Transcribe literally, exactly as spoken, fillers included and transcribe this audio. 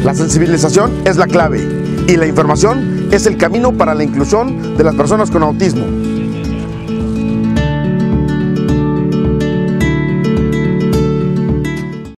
La sensibilización es la clave y la información es el camino para la inclusión de las personas con autismo.